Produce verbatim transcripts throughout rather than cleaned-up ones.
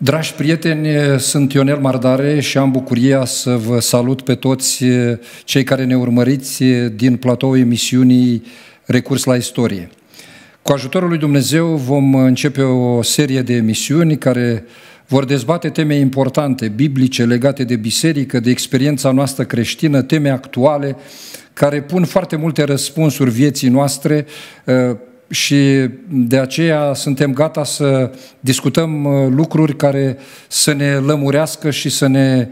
Dragi prieteni, sunt Ionel Mardare și am bucuria să vă salut pe toți cei care ne urmăriți din platoul emisiunii Recurs la Istorie. Cu ajutorul lui Dumnezeu vom începe o serie de emisiuni care vor dezbate teme importante, biblice, legate de biserică, de experiența noastră creștină, teme actuale care pun foarte multe răspunsuri vieții noastre și de aceea suntem gata să discutăm lucruri care să ne lămurească și să ne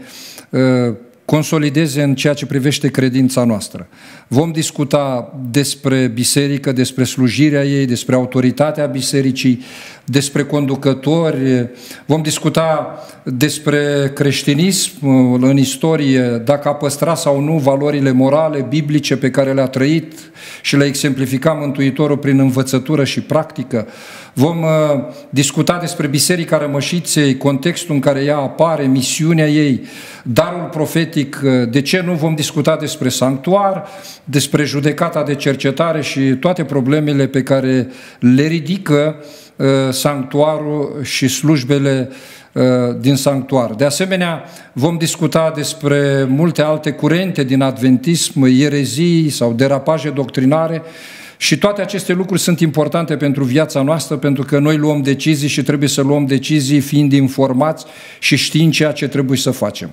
consolideze în ceea ce privește credința noastră. Vom discuta despre biserică, despre slujirea ei, despre autoritatea bisericii, despre conducători, vom discuta despre creștinism în istorie, dacă a păstrat sau nu valorile morale, biblice pe care le-a trăit și le exemplifica Mântuitorul prin învățătură și practică. Vom uh, discuta despre Biserica Rămășiței, contextul în care ea apare, misiunea ei, darul profetic, de ce nu vom discuta despre sanctuar, despre judecata de cercetare și toate problemele pe care le ridică uh, sanctuarul și slujbele uh, din sanctuar. De asemenea, vom discuta despre multe alte curente din adventism, erezii sau derapaje doctrinare. Și toate aceste lucruri sunt importante pentru viața noastră, pentru că noi luăm decizii și trebuie să luăm decizii fiind informați și știind ceea ce trebuie să facem.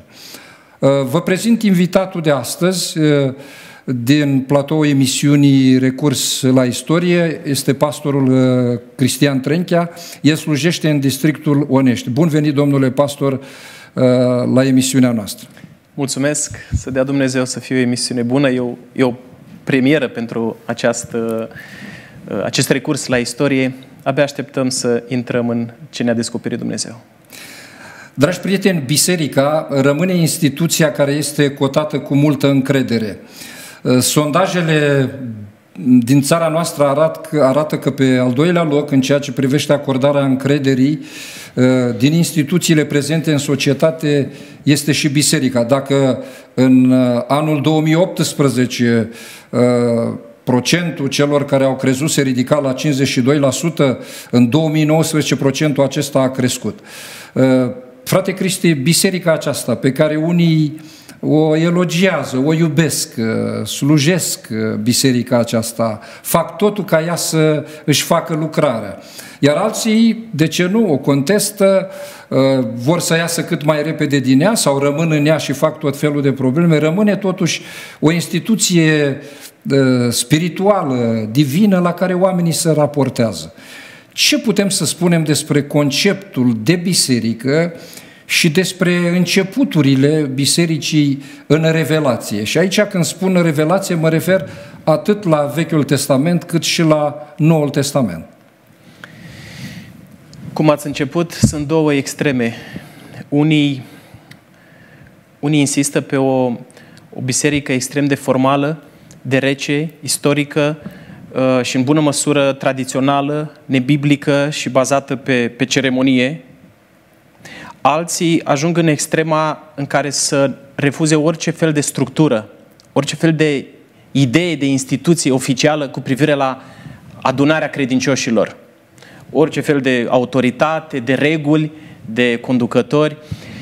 Vă prezint invitatul de astăzi din platoul emisiunii Recurs la Istorie, este pastorul Cristian Trenchea, el slujește în districtul Onești. Bun venit, domnule pastor, la emisiunea noastră. Mulțumesc, să dea Dumnezeu să fie o emisiune bună, eu, eu premieră pentru această, acest recurs la istorie. Abia așteptăm să intrăm în ce ne-a descoperit Dumnezeu. Dragi prieteni, biserica rămâne instituția care este cotată cu multă încredere. Sondajele din țara noastră arată, arată că pe al doilea loc, în ceea ce privește acordarea încrederii din instituțiile prezente în societate, este și biserica. Dacă în anul două mii optsprezece procentul celor care au crezut se ridica la cincizeci și doi la sută, în două mii nouăsprezece procentul acesta a crescut. Frate Cristi, biserica aceasta pe care unii o elogiază, o iubesc, slujesc biserica aceasta, fac totul ca ea să își facă lucrarea. Iar alții, de ce nu, o contestă, vor să iasă cât mai repede din ea sau rămân în ea și fac tot felul de probleme. Rămâne totuși o instituție spirituală, divină, la care oamenii se raportează. Ce putem să spunem despre conceptul de biserică și despre începuturile bisericii în revelație? Și aici, când spun revelație, mă refer atât la Vechiul Testament cât și la Noul Testament. Cum ați început, sunt două extreme. Unii, unii insistă pe o, o biserică extrem de formală, de rece, istorică uh, și în bună măsură tradițională, nebiblică și bazată pe, pe ceremonie. Alții ajung în extrema în care să refuze orice fel de structură, orice fel de idee de instituție oficială cu privire la adunarea credincioșilor. Orice fel de autoritate, de reguli, de conducători.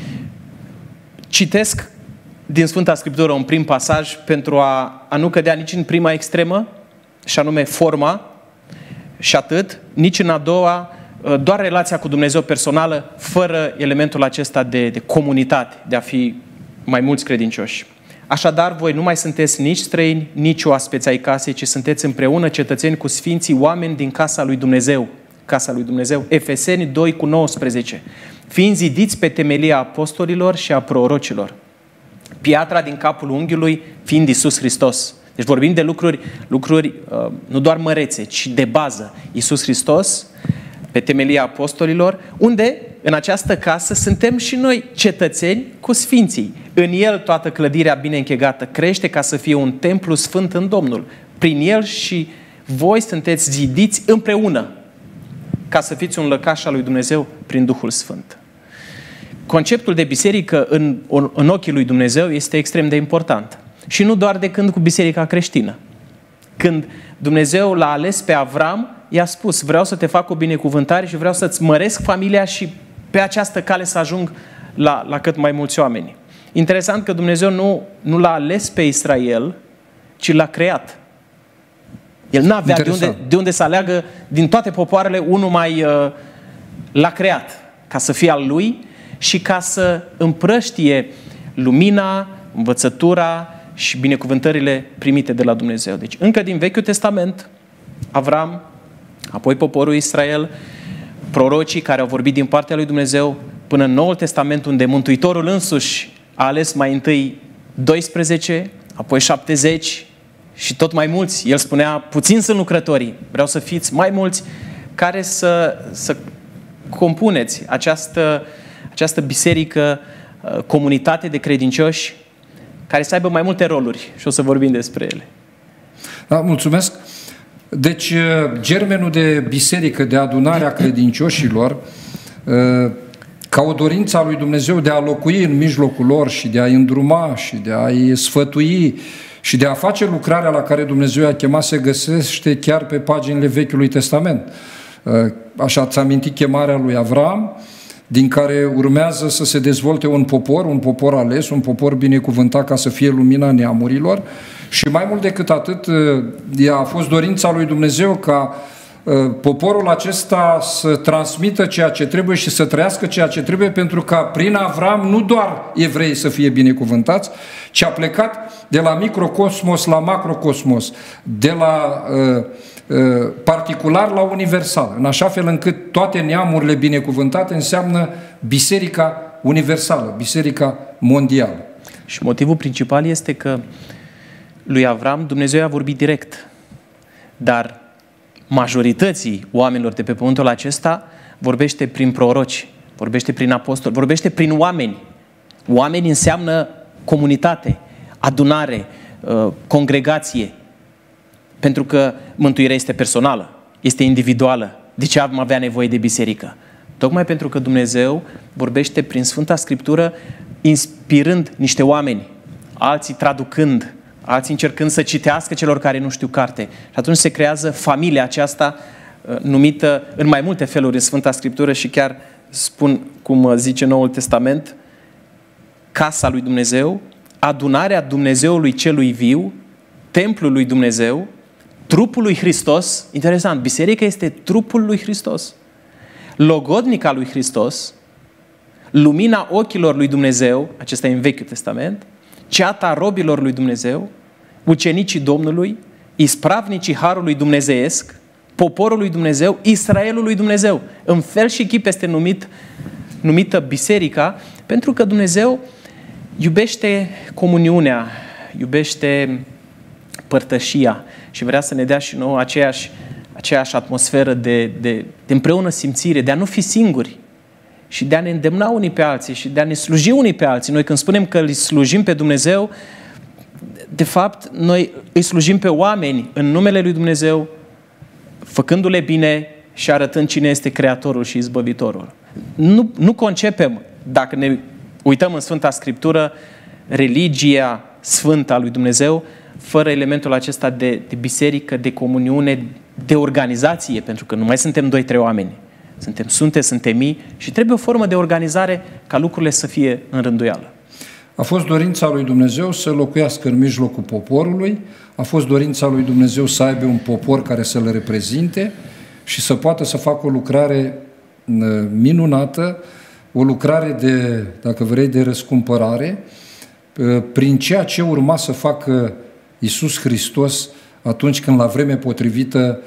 Citesc din Sfânta Scriptură un prim pasaj pentru a, a nu cădea nici în prima extremă, și anume forma, și atât, nici în a doua, doar relația cu Dumnezeu personală, fără elementul acesta de, de comunitate, de a fi mai mulți credincioși. Așadar, voi nu mai sunteți nici străini, nici oaspeți ai casei, ci sunteți împreună cetățeni cu sfinții, oameni din casa lui Dumnezeu. Casa lui Dumnezeu, Efeseni doi cu nouăsprezece. Fiind zidiți pe temelia apostolilor și a prorocilor. Piatra din capul unghiului fiind Iisus Hristos. Deci vorbim de lucruri, lucruri uh, nu doar mărețe, ci de bază. Iisus Hristos, pe temelia apostolilor, unde în această casă suntem și noi cetățeni cu sfinții. În El toată clădirea bine închegată crește ca să fie un templu sfânt în Domnul. Prin El și voi sunteți zidiți împreună ca să fiți un lăcaș al lui Dumnezeu prin Duhul Sfânt. Conceptul de biserică în, în ochii lui Dumnezeu este extrem de important. Și nu doar de când cu biserica creștină. Când Dumnezeu l-a ales pe Avram, i-a spus, vreau să te fac o binecuvântare și vreau să-ți măresc familia și pe această cale să ajung la, la cât mai mulți oameni. Interesant că Dumnezeu nu, nu l-a ales pe Israel, ci l-a creat. El nu avea de unde, de unde să aleagă din toate popoarele unul mai... Uh, l-a creat ca să fie al lui și ca să împrăștie lumina, învățătura și binecuvântările primite de la Dumnezeu. Deci încă din Vechiul Testament, Avram, apoi poporul Israel, prorocii care au vorbit din partea lui Dumnezeu, până în Noul Testament, unde Mântuitorul însuși a ales mai întâi doisprezece, apoi șaptezeci și tot mai mulți. El spunea, puțin sunt lucrătorii, vreau să fiți mai mulți care să, să compuneți această, această biserică, comunitate de credincioși care să aibă mai multe roluri și o să vorbim despre ele. Da, mulțumesc. Deci, germenul de biserică, de adunare a credincioșilor, ca o dorință a lui Dumnezeu de a locui în mijlocul lor și de a-i îndruma și de a-i sfătui și de a face lucrarea la care Dumnezeu i-a chemat, se găsește chiar pe paginile Vechiului Testament. Așa ați amintit chemarea lui Avram, din care urmează să se dezvolte un popor, un popor ales, un popor binecuvântat ca să fie lumina neamurilor. Și mai mult decât atât, a fost dorința lui Dumnezeu ca poporul acesta să transmită ceea ce trebuie și să trăiască ceea ce trebuie, pentru ca prin Avram nu doar evrei să fie binecuvântați, ci a plecat de la microcosmos la macrocosmos, de la uh, uh, particular la universal, în așa fel încât toate neamurile binecuvântate înseamnă biserica universală, biserica mondială. Și motivul principal este că lui Avram Dumnezeu i-a vorbit direct, dar majorității oamenilor de pe pământul acesta vorbește prin proroci, vorbește prin apostoli, vorbește prin oameni. Oameni înseamnă comunitate, adunare, congregație, pentru că mântuirea este personală, este individuală. De ce am avea nevoie de biserică? Tocmai pentru că Dumnezeu vorbește prin Sfânta Scriptură, inspirând niște oameni, alții traducând, alții încercând să citească celor care nu știu carte. Și atunci se creează familia aceasta numită în mai multe feluri în Sfânta Scriptură și chiar spun, cum zice Noul Testament, casa lui Dumnezeu, adunarea Dumnezeului celui viu, templul lui Dumnezeu, trupul lui Hristos. Interesant, biserica este trupul lui Hristos, logodnica lui Hristos, lumina ochilor lui Dumnezeu, acesta e în Vechiul Testament, ceata robilor lui Dumnezeu, ucenicii Domnului, ispravnicii harului dumnezeiesc, poporul lui Dumnezeu, Israelul lui Dumnezeu. În fel și chip este numit, numită biserica, pentru că Dumnezeu iubește comuniunea, iubește părtășia și vrea să ne dea și nouă aceeași, aceeași atmosferă de, de, de împreună simțire, de a nu fi singuri și de a ne îndemna unii pe alții și de a ne sluji unii pe alții. Noi când spunem că îi slujim pe Dumnezeu, de fapt, noi îi slujim pe oameni în numele lui Dumnezeu, făcându-le bine și arătând cine este Creatorul și Izbăvitorul. Nu, nu concepem, dacă ne uităm în Sfânta Scriptură, religia sfântă a lui Dumnezeu, fără elementul acesta de, de biserică, de comuniune, de organizație, pentru că nu mai suntem doi, trei oameni. Suntem sunte, suntem mii și trebuie o formă de organizare ca lucrurile să fie în rânduială. A fost dorința lui Dumnezeu să locuiască în mijlocul poporului, a fost dorința lui Dumnezeu să aibă un popor care să-l reprezinte și să poată să facă o lucrare minunată, o lucrare de, dacă vrei, de răscumpărare, prin ceea ce urma să facă Iisus Hristos atunci când la vreme potrivită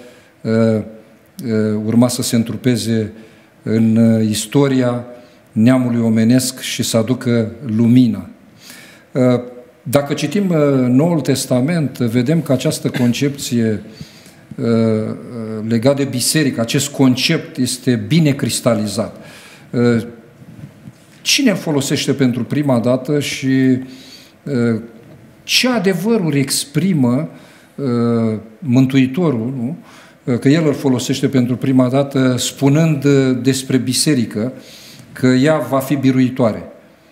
urma să se întrupeze în istoria neamului omenesc și să aducă lumina. Dacă citim Noul Testament, vedem că această concepție legată de biserică, acest concept este bine cristalizat. Cine îl folosește pentru prima dată și ce adevăruri exprimă Mântuitorul, nu? Că El îl folosește pentru prima dată spunând despre biserică că ea va fi biruitoare.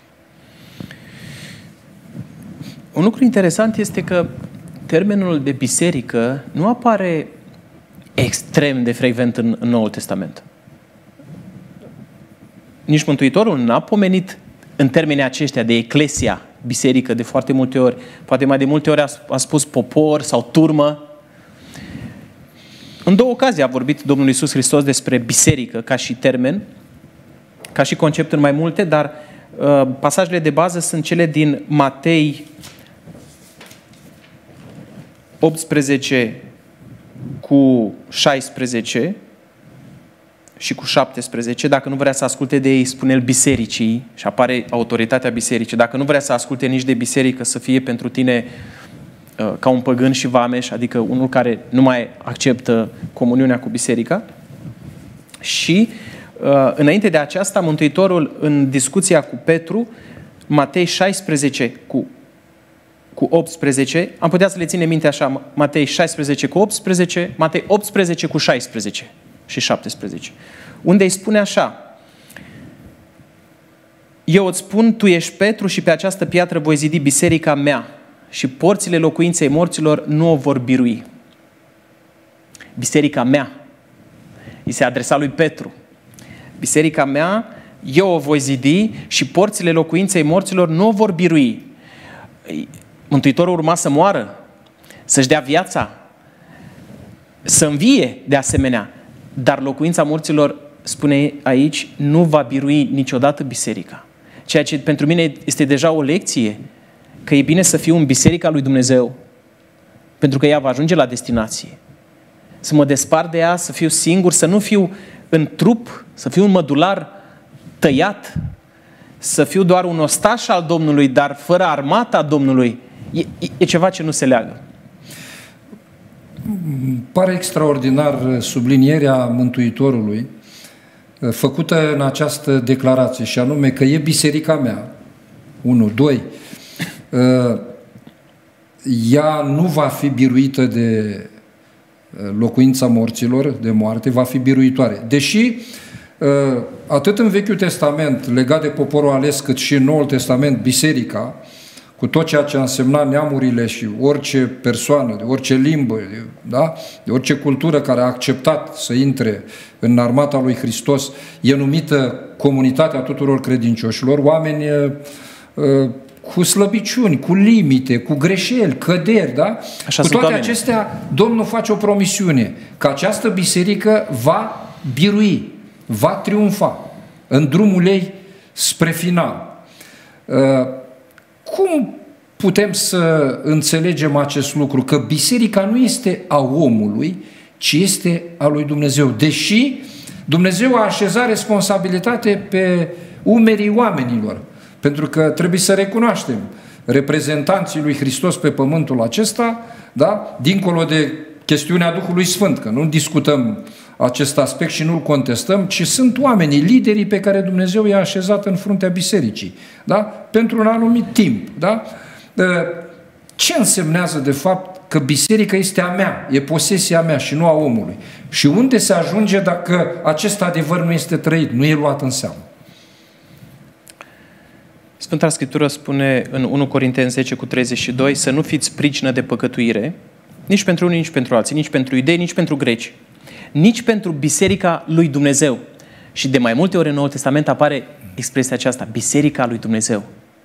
Un lucru interesant este că termenul de biserică nu apare extrem de frecvent în, în Noul Testament. nici Mântuitorul n-a pomenit în termenii aceștia de eclesia, biserică, de foarte multe ori. Poate mai de multe ori a, a spus popor sau turmă. În două ocazii a vorbit Domnul Iisus Hristos despre biserică ca și termen, ca și concept în mai multe, dar uh, pasajele de bază sunt cele din Matei optsprezece cu șaisprezece și cu șaptesprezece. Dacă nu vrea să asculte de ei, spune el bisericii și apare autoritatea bisericii. Dacă nu vrea să asculte nici de biserică, să fie pentru tine uh, ca un păgân și vameș, adică unul care nu mai acceptă comuniunea cu biserica. Și uh, înainte de aceasta, Mântuitorul, în discuția cu Petru, Matei șaisprezece cu cu optsprezece, am putea să le ținem minte așa, Matei șaisprezece cu optsprezece, Matei optsprezece cu șaisprezece și șaptesprezece, unde îi spune așa: eu îți spun, tu ești Petru și pe această piatră voi zidi biserica mea și porțile locuinței morților nu o vor birui. Biserica mea. Îi se adresa lui Petru. Biserica mea, eu o voi zidi și porțile locuinței morților nu o vor birui. Mântuitorul urma să moară, să-și dea viața, să învie de asemenea, dar locuința morților, spune aici, nu va birui niciodată biserica. Ceea ce pentru mine este deja o lecție, că e bine să fiu în biserica lui Dumnezeu, pentru că ea va ajunge la destinație. Să mă despart de ea, să fiu singur, să nu fiu în trup, să fiu un mădular tăiat, să fiu doar un ostaș al Domnului, dar fără armata Domnului. E, e ceva ce nu se leagă. Pare extraordinar sublinierea Mântuitorului făcută în această declarație, și anume că e biserica mea. unu. doi. Ea nu va fi biruită de locuința morților, de moarte, va fi biruitoare. Deși atât în Vechiul Testament, legat de poporul ales, cât și în Noul Testament, biserica, cu tot ceea ce a însemnat neamurile și orice persoană, de orice limbă, de, da? de orice cultură care a acceptat să intre în armata lui Hristos, e numită comunitatea tuturor credincioșilor, oameni uh, cu slăbiciuni, cu limite, cu greșeli, căderi, da? Așa cu toate oameni. acestea, Domnul face o promisiune, că această biserică va birui, va triumfa în drumul ei spre final. Uh, Cum putem să înțelegem acest lucru? Că biserica nu este a omului, ci este a lui Dumnezeu. Deși Dumnezeu a așezat responsabilitate pe umerii oamenilor. Pentru că trebuie să recunoaștem, reprezentanții lui Hristos pe pământul acesta, da? Dincolo de chestiunea Duhului Sfânt, că nu discutăm acest aspect și nu-l contestăm, ci sunt oamenii, liderii pe care Dumnezeu i-a așezat în fruntea bisericii, da? Pentru un anumit timp. Da? Ce însemnează de fapt că biserica este a mea, e posesia mea și nu a omului? Și unde se ajunge dacă acest adevăr nu este trăit, nu e luat în seamă? Sfânta Scriptură spune în unu Corinteni zece cu treizeci și doi să nu fiți pricină de păcătuire, nici pentru unii, nici pentru alții, nici pentru iudei, nici pentru greci, nici pentru biserica lui Dumnezeu. Și de mai multe ori în Noul Testament apare expresia aceasta, biserica lui Dumnezeu.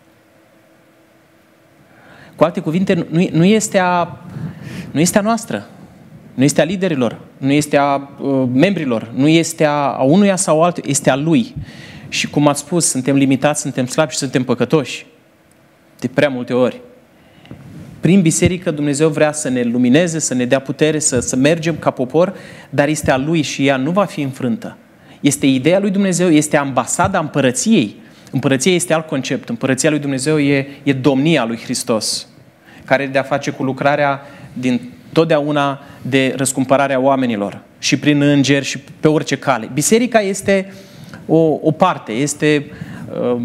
Cu alte cuvinte, nu, nu, este, a, nu este a noastră, nu este a liderilor, nu este a uh, membrilor, nu este a, a unuia sau altuia, este a lui. Și cum ați spus, suntem limitați, suntem slabi și suntem păcătoși. De prea multe ori. Prin biserică Dumnezeu vrea să ne lumineze, să ne dea putere, să, să mergem ca popor, dar este a Lui și ea nu va fi înfrântă. Este ideea lui Dumnezeu, este ambasada împărăției. Împărăția este alt concept. Împărăția lui Dumnezeu e, e domnia lui Hristos, care are de-a face cu lucrarea din totdeauna de răscumpărarea oamenilor și prin îngeri și pe orice cale. Biserica este o, o parte, este uh,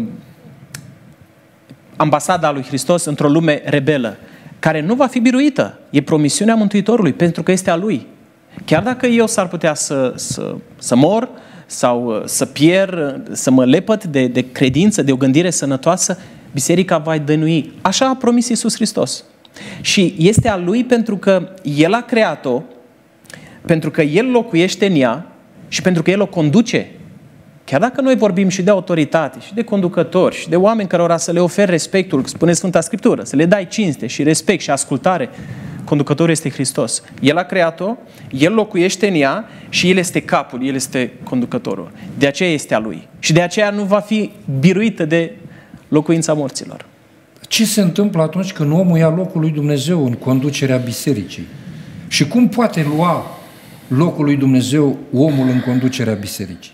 ambasada lui Hristos într-o lume rebelă, care nu va fi biruită. E promisiunea Mântuitorului, pentru că este a Lui. Chiar dacă eu s-ar putea să, să, să mor sau să pierd, să mă lepăt de, de credință, de o gândire sănătoasă, biserica va dănui. Așa a promis Iisus Hristos. Și este a Lui pentru că El a creat-o, pentru că El locuiește în ea și pentru că El o conduce. chiar dacă noi vorbim și de autoritate, și de conducători, și de oameni cărora să le oferi respectul, spune Sfânta Scriptură, să le dai cinste și respect și ascultare, conducătorul este Hristos. El a creat-o, El locuiește în ea și El este capul, El este conducătorul. De aceea este a Lui. Și de aceea nu va fi biruită de locuința morților. Ce se întâmplă atunci când omul ia locul lui Dumnezeu în conducerea bisericii? Și cum poate lua locul lui Dumnezeu omul în conducerea bisericii?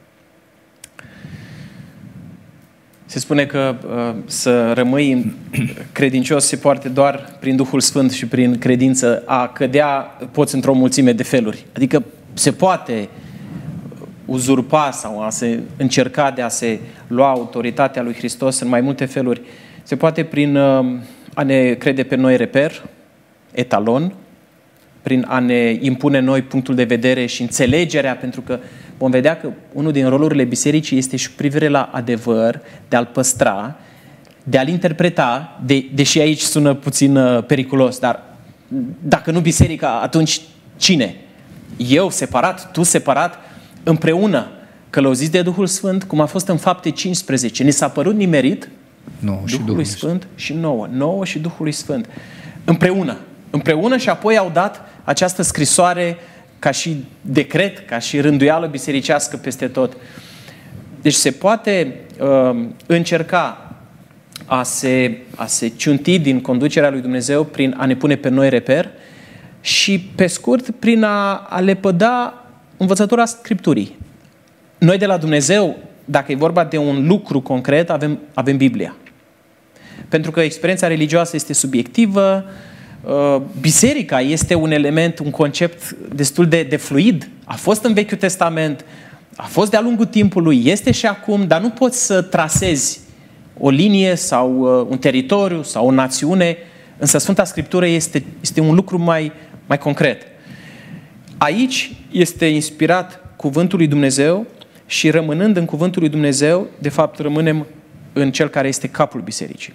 Se spune că uh, să rămâi credincios se poate doar prin Duhul Sfânt și prin credință. A cădea poți într-o mulțime de feluri. Adică se poate uzurpa sau a se încerca de a se lua autoritatea lui Hristos în mai multe feluri. Se poate prin uh, a ne crede pe noi reper, etalon, prin a ne impune noi punctul de vedere și înțelegerea, pentru că vom vedea că unul din rolurile bisericii este și privire la adevăr, de a-l păstra, de a-l interpreta, de, deși aici sună puțin uh, periculos, dar dacă nu biserica, atunci cine? Eu separat, tu separat, împreună, călăuziți de Duhul Sfânt, cum a fost în Fapte cincisprezece. Ni s-a părut nimerit nouă și Duhului Sfânt și nouă. Nouă și Duhului Sfânt. Împreună. Împreună și apoi au dat această scrisoare ca și decret, ca și rânduială bisericească peste tot. Deci se poate uh, încerca a se, a se ciunti din conducerea lui Dumnezeu prin a ne pune pe noi reper și, pe scurt, prin a, a lepăda învățătura Scripturii. Noi de la Dumnezeu, dacă e vorba de un lucru concret, avem, avem Biblia. Pentru că experiența religioasă este subiectivă, biserica este un element, un concept destul de, de fluid. A fost în Vechiul Testament, a fost de-a lungul timpului, este și acum, dar nu poți să trasezi o linie sau un teritoriu sau o națiune, însă Sfânta Scriptură este, este un lucru mai, mai concret. Aici este inspirat cuvântul lui Dumnezeu și rămânând în cuvântul lui Dumnezeu, de fapt rămânem în Cel care este capul bisericii.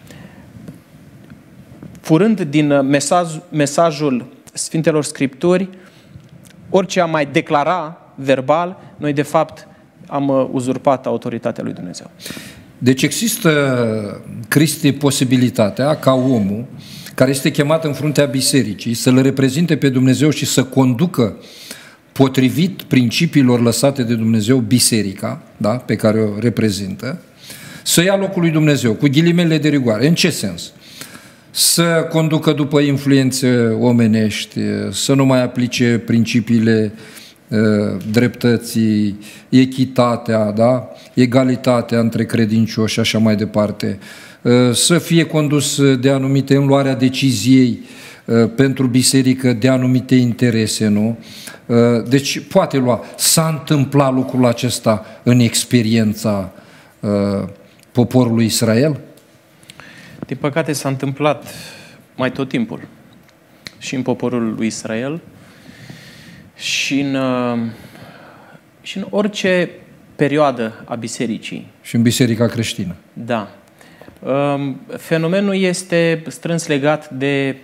Furând din mesaj, mesajul Sfintelor Scripturi, orice am mai declara verbal, noi de fapt am uzurpat autoritatea lui Dumnezeu. Deci există, Cristi, posibilitatea ca omul care este chemat în fruntea bisericii să-L reprezinte pe Dumnezeu și să conducă potrivit principiilor lăsate de Dumnezeu biserica, da, pe care o reprezintă, să ia locul lui Dumnezeu, cu ghilimele de rigoare. În ce sens? Să conducă după influențe omenești, să nu mai aplice principiile uh, dreptății, echitatea, da? Egalitatea între credincioși și așa mai departe, uh, să fie condus de anumite în luarea deciziei uh, pentru biserică de anumite interese, nu? Uh, deci poate lua. S-a întâmplat lucrul acesta în experiența uh, poporului Israel? Din păcate s-a întâmplat mai tot timpul și în poporul lui Israel și în, și în orice perioadă a bisericii. Și în biserica creștină. Da. Fenomenul este strâns legat de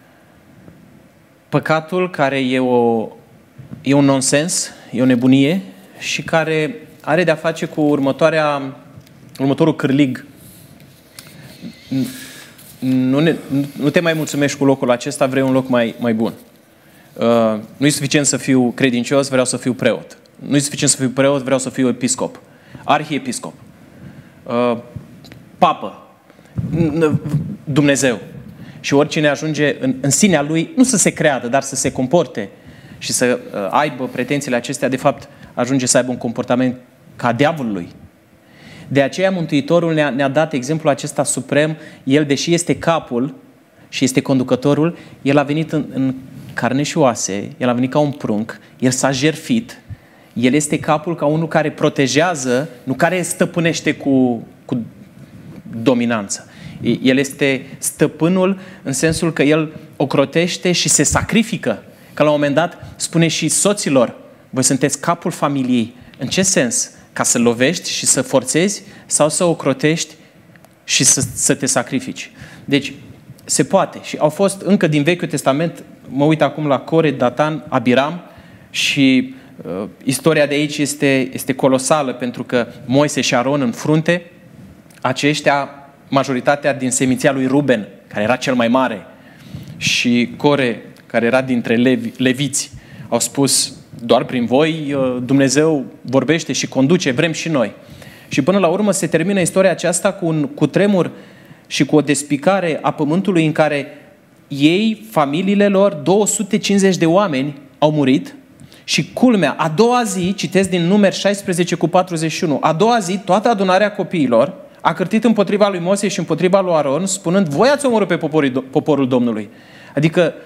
păcatul care e, o, e un nonsens, e o nebunie și care are de-a face cu următoarea, următorul cârlig. Nu, ne, nu te mai mulțumești cu locul acesta, vrei un loc mai, mai bun. Uh, nu e suficient să fiu credincios, vreau să fiu preot. Nu e suficient să fiu preot, vreau să fiu episcop. Arhiepiscop. Uh, papă. Dumnezeu. Și oricine ajunge în, în sinea lui, nu să se creadă, dar să se comporte și să uh, aibă pretențiile acestea, de fapt ajunge să aibă un comportament ca diavolului. De aceea Mântuitorul ne-a, ne-a dat exemplul acesta suprem. El, deși este capul și este conducătorul, El a venit în, în carne și oase, El a venit ca un prunc, El s-a jertfit, El este capul ca unul care protejează, nu care stăpânește cu, cu dominanță. El este stăpânul în sensul că El ocrotește și se sacrifică. Că la un moment dat spune și soților, voi sunteți capul familiei. În ce sens? Ca să lovești și să forțezi sau să ocrotești și să, să te sacrifici. Deci, se poate. Și au fost încă din Vechiul Testament, mă uit acum la Core, Datan, Abiram și Uh, istoria de aici este, este colosală, pentru că Moise și Aron în frunte, aceștia, majoritatea din seminția lui Ruben, care era cel mai mare, și Core, care era dintre levi, leviți, au spus: doar prin voi Dumnezeu vorbește și conduce, vrem și noi. Și până la urmă se termină istoria aceasta cu un cutremur și cu o despicare a pământului, în care ei, familiile lor, două sute cincizeci de oameni au murit. Și culmea, a doua zi, citesc din Numeri șaisprezece cu patruzeci și unu, a doua zi toată adunarea copiilor a cârtit împotriva lui Moise și împotriva lui Aron, spunând: voi ați omorât pe poporul, poporul Domnului. Adică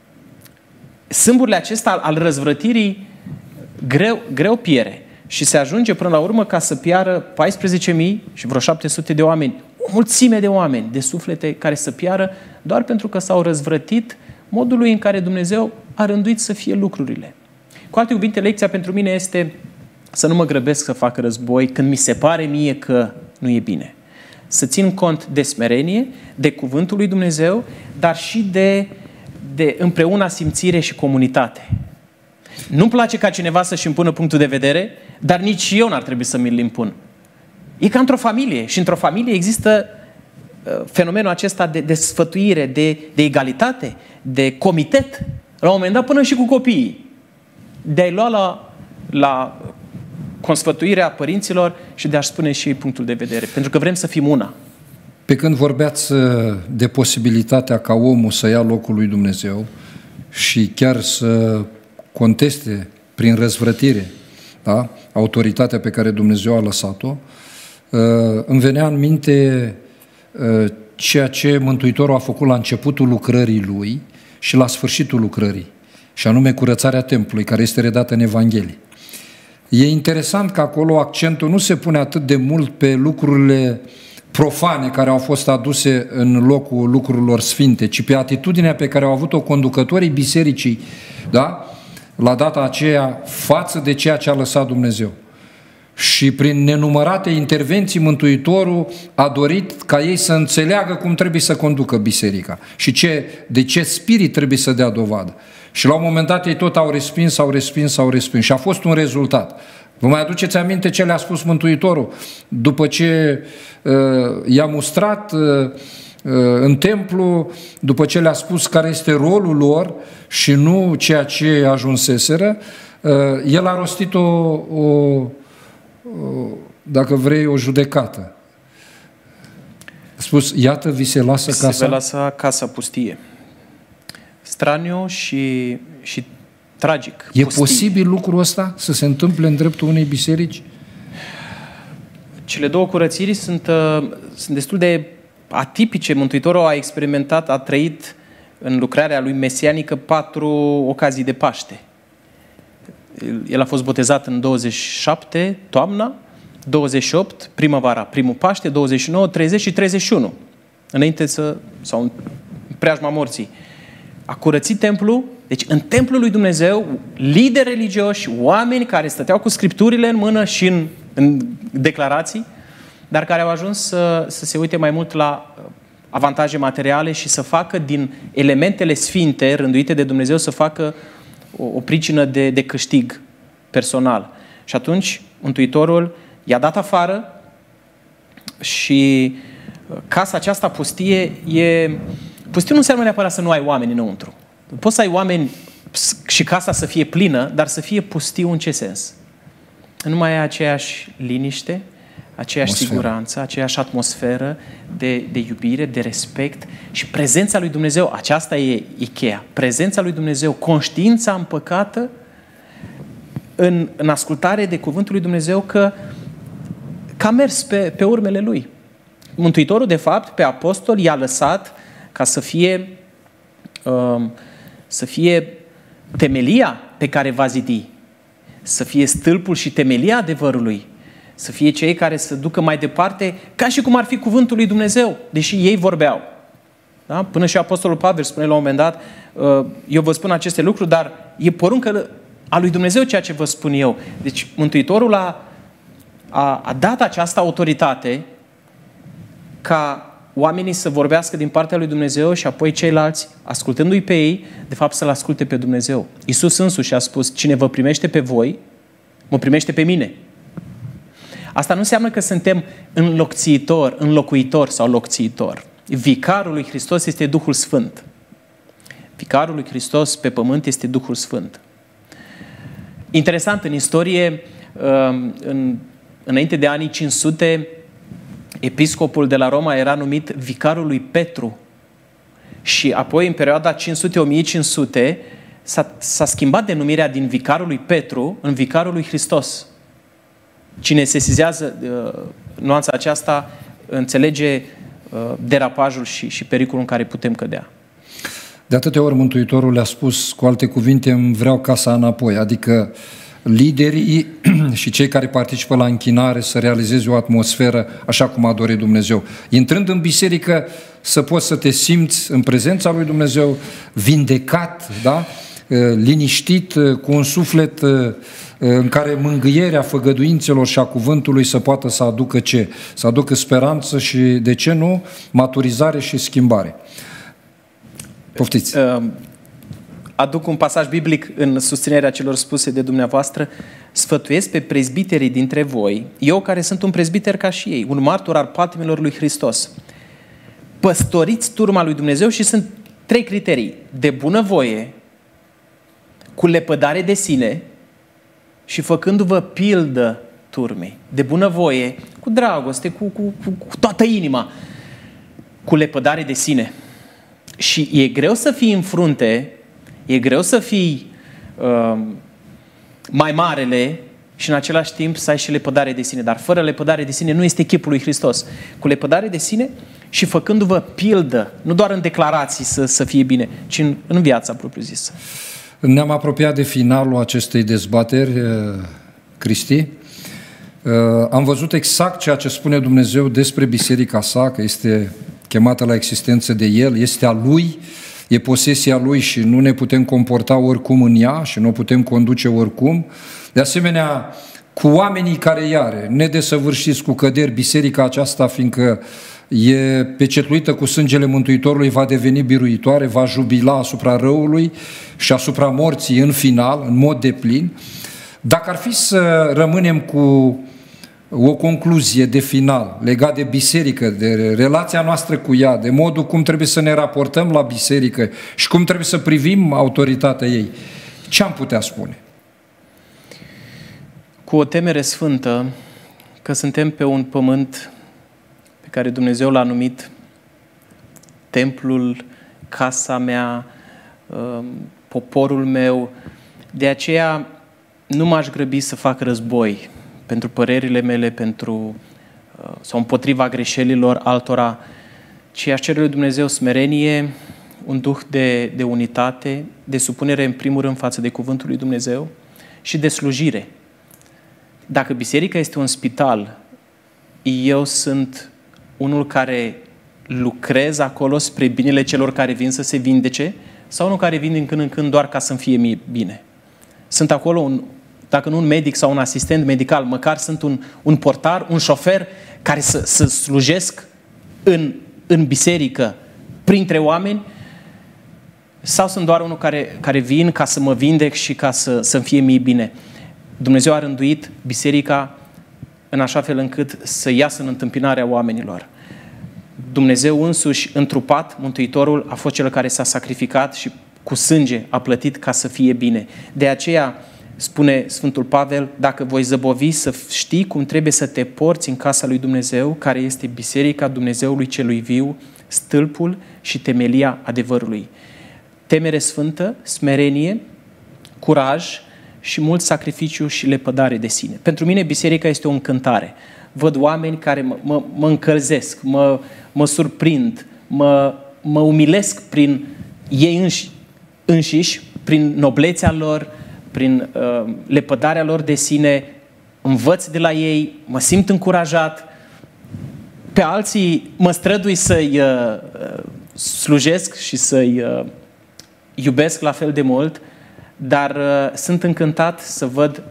sâmburile acesta al, al răzvrătirii greu, greu piere. Și se ajunge până la urmă ca să piară paisprezece mii și vreo șapte sute de oameni, o mulțime de oameni, de suflete care să piară doar pentru că s-au răzvrătit modului în care Dumnezeu a rânduit să fie lucrurile. Cu alte cuvinte, lecția pentru mine este să nu mă grăbesc să fac război când mi se pare mie că nu e bine. Să țin cont de smerenie, de cuvântul lui Dumnezeu, dar și de, de împreună simțire și comunitate. Nu-mi place ca cineva să-și impună punctul de vedere, dar nici eu n-ar trebui să mi-l impun. E ca într-o familie. Și într-o familie există uh, fenomenul acesta de, de sfătuire, de, de egalitate, de comitet. La un moment dat până și cu copiii. De a-i lua la, la consfătuirea părinților și de a-și spune și ei punctul de vedere. Pentru că vrem să fim una. Pe când vorbeați de posibilitatea ca omul să ia locul lui Dumnezeu și chiar să conteste prin răzvrătire, da, autoritatea pe care Dumnezeu a lăsat-o, îmi venea în minte ceea ce Mântuitorul a făcut la începutul lucrării Lui și la sfârșitul lucrării, și anume curățarea templului, care este redată în Evanghelie. E interesant că acolo accentul nu se pune atât de mult pe lucrurile profane care au fost aduse în locul lucrurilor sfinte, ci pe atitudinea pe care au avut-o conducătorii bisericii, da, la data aceea, față de ceea ce a lăsat Dumnezeu. Și prin nenumărate intervenții, Mântuitorul a dorit ca ei să înțeleagă cum trebuie să conducă biserica și ce, de ce spirit trebuie să dea dovadă. Și la un moment dat ei tot au respins, au respins, au respins. Și a fost un rezultat. Vă mai aduceți aminte ce le-a spus Mântuitorul? După ce uh, i-a mustrat uh, uh, în templu, după ce le-a spus care este rolul lor și nu ceea ce ajunseseră, uh, el a rostit o, o, o, dacă vrei, o judecată. A spus: iată, vi se lasă casa. Se lasă casa pustie. Straniu și, și tragic. E pustie. posibil lucrul ăsta să se întâmple în dreptul unei biserici? Cele două curățiri sunt, uh, sunt destul de atipice. Mântuitorul a experimentat, a trăit în lucrarea lui mesianică patru ocazii de Paște. El a fost botezat în douăzeci și șapte, toamna, douăzeci și opt, primăvara, primul Paște, douăzeci și nouă, treizeci și treizeci și unu, înainte să, sau în preajma morții. A curățit templul, deci în templul lui Dumnezeu, lideri religioși, oameni care stăteau cu scripturile în mână și în, în declarații, dar care au ajuns să, să se uite mai mult la avantaje materiale și să facă din elementele sfinte rânduite de Dumnezeu, să facă o, o pricină de, de câștig personal. Și atunci Mântuitorul i-a dat afară și casa aceasta pustie e... Pustiu nu înseamnă neapărat să nu ai oameni înăuntru. Poți să ai oameni și casa să fie plină, dar să fie pustiu în ce sens? Nu mai ai aceeași liniște, aceeași atmosferă. Siguranță, aceeași atmosferă de, de iubire, de respect și prezența lui Dumnezeu. Aceasta e, e cheia. Prezența lui Dumnezeu, conștiința împăcată în, în ascultare de cuvântul lui Dumnezeu că, că a mers pe, pe urmele lui. Mântuitorul, de fapt, pe apostol i-a lăsat ca să fie, um, să fie temelia pe care va zidi, să fie stâlpul și temelia adevărului, să fie cei care să ducă mai departe, ca și cum ar fi cuvântul lui Dumnezeu, deși ei vorbeau. Da? Până și apostolul Pavel spune la un moment dat: eu vă spun aceste lucruri, dar e poruncă a lui Dumnezeu ceea ce vă spun eu. Deci Mântuitorul a, a, a dat această autoritate ca oamenii să vorbească din partea lui Dumnezeu și apoi ceilalți, ascultându-i pe ei, de fapt să-L asculte pe Dumnezeu. Iisus însuși a spus, cine vă primește pe voi, mă primește pe mine. Asta nu înseamnă că suntem înlocțitor, înlocuitor sau locțiitor. Vicarul lui Hristos este Duhul Sfânt. Vicarul lui Hristos pe pământ este Duhul Sfânt. Interesant, în istorie, în, înainte de anii cinci sute, episcopul de la Roma era numit vicarul lui Petru. Și apoi, în perioada cinci sute - o mie cinci sute, s-a, s-a schimbat denumirea din vicarul lui Petru în vicarul lui Hristos. Cine sesizează uh, nuanța aceasta înțelege uh, derapajul și, și pericolul în care putem cădea. De atâtea ori Mântuitorul le-a spus, cu alte cuvinte, îmi vreau casa înapoi, adică liderii și cei care participă la închinare să realizeze o atmosferă așa cum a dorit Dumnezeu. Intrând în biserică, să poți să te simți în prezența lui Dumnezeu, vindecat, da? Liniștit, cu un suflet în care mângâierea făgăduințelor și a cuvântului să poată să aducă ce? Să aducă speranță și, de ce nu, maturizare și schimbare. Poftiți! Aduc un pasaj biblic în susținerea celor spuse de dumneavoastră. Sfătuiesc pe prezbiterii dintre voi, eu care sunt un prezbiter ca și ei, un martor al patimilor lui Hristos. Păstoriți turma lui Dumnezeu și sunt trei criterii. De bunăvoie, cu lepădare de sine și făcându-vă pildă turmei. De bunăvoie, cu dragoste, cu, cu, cu, cu toată inima, cu lepădare de sine. Și e greu să fii în frunte, e greu să fii uh, mai marele și în același timp să ai și lepădare de sine. Dar fără lepădare de sine nu este chipul lui Hristos. Cu lepădare de sine și făcându-vă pildă, nu doar în declarații să, să fie bine, ci în, în viața propriu-zisă. Ne-am apropiat de finalul acestei dezbateri, Cristi. Am văzut exact ceea ce spune Dumnezeu despre biserica sa, că este chemată la existență de El, este a Lui, e posesia Lui și nu ne putem comporta oricum în ea și nu o putem conduce oricum. De asemenea, cu oamenii care îi are, nedesăvârșiți, cu căderi, biserica aceasta, fiindcă e pecetluită cu sângele Mântuitorului, va deveni biruitoare, va jubila asupra răului și asupra morții în final, în mod deplin. Dacă ar fi să rămânem cu o concluzie de final legat de biserică, de relația noastră cu ea, de modul cum trebuie să ne raportăm la biserică și cum trebuie să privim autoritatea ei, ce am putea spune? Cu o temere sfântă că suntem pe un pământ pe care Dumnezeu l-a numit templul, casa mea, poporul meu. De aceea nu m-aș grăbi să fac război pentru părerile mele, pentru, sau împotriva greșelilor altora, ci aș cere lui Dumnezeu smerenie, un duh de, de unitate, de supunere în primul rând față de cuvântul lui Dumnezeu și de slujire. Dacă biserica este un spital, eu sunt unul care lucrez acolo spre binele celor care vin să se vindece sau unul care vin din când în când doar ca să-mi fie mie bine. Sunt acolo, un, dacă nu un medic sau un asistent medical, măcar sunt un, un portar, un șofer care să, să slujesc în, în biserică printre oameni, sau sunt doar unul care, care vin ca să mă vindec și ca să, să-mi fie mie bine. Dumnezeu a rânduit biserica în așa fel încât să iasă în întâmpinarea oamenilor. Dumnezeu însuși, întrupat, Mântuitorul, a fost cel care s-a sacrificat și cu sânge a plătit ca să fie bine. De aceea, spune Sfântul Pavel, dacă voi zăbovi să știi cum trebuie să te porți în casa lui Dumnezeu, care este biserica Dumnezeului celui viu, stâlpul și temelia adevărului. Temere sfântă, smerenie, curaj și mult sacrificiu și lepădare de sine. Pentru mine biserica este o încântare. Văd oameni care mă, mă, mă încălzesc, mă, mă surprind, mă, mă umilesc prin ei înși, înșiși, prin noblețea lor, prin uh, lepădarea lor de sine, învăț de la ei, mă simt încurajat. Pe alții mă strădui să-i uh, slujesc și să-i uh, iubesc la fel de mult, dar uh, sunt încântat să văd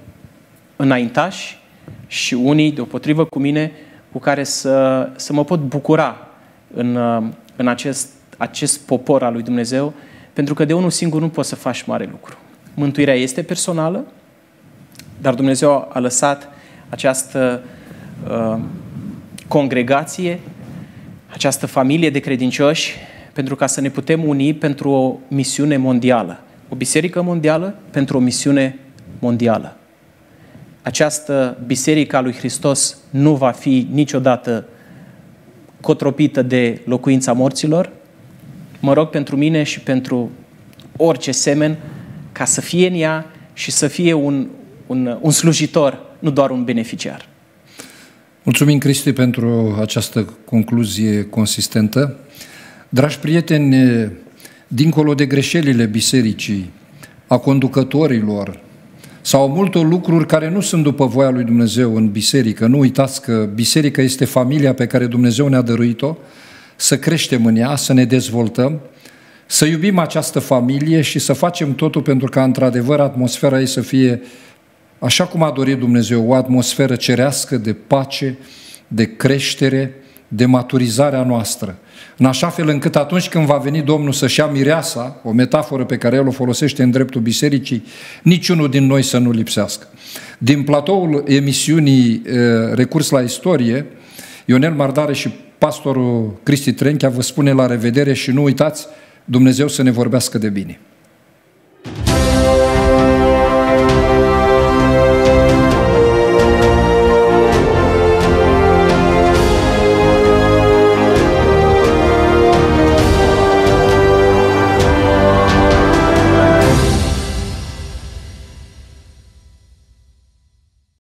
înaintași și unii, deopotrivă cu mine, cu care să, să mă pot bucura în, în acest, acest popor al lui Dumnezeu, pentru că de unul singur nu poți să faci mare lucru. Mântuirea este personală, dar Dumnezeu a lăsat această uh, congregație, această familie de credincioși, pentru ca să ne putem uni pentru o misiune mondială. O biserică mondială pentru o misiune mondială. Această biserică a lui Hristos nu va fi niciodată cotropită de locuința morților. Mă rog pentru mine și pentru orice semen ca să fie în ea și să fie un, un, un slujitor, nu doar un beneficiar. Mulțumim, Cristi, pentru această concluzie consistentă. Dragi prieteni, dincolo de greșelile bisericii, a conducătorilor sau multor lucruri care nu sunt după voia lui Dumnezeu în biserică, nu uitați că biserica este familia pe care Dumnezeu ne-a dăruit-o, să creștem în ea, să ne dezvoltăm, să iubim această familie și să facem totul pentru ca, într-adevăr, atmosfera ei să fie așa cum a dorit Dumnezeu, o atmosferă cerească de pace, de creștere, de maturizare a noastră. În așa fel încât atunci când va veni Domnul să-și ia mireasa, o metaforă pe care El o folosește în dreptul bisericii, niciunul din noi să nu lipsească. Din platoul emisiunii Recurs la Istorie, Ionel Mardare și pastorul Cristi Trenchea vă spune la revedere și nu uitați, Dumnezeu să ne vorbească de bine.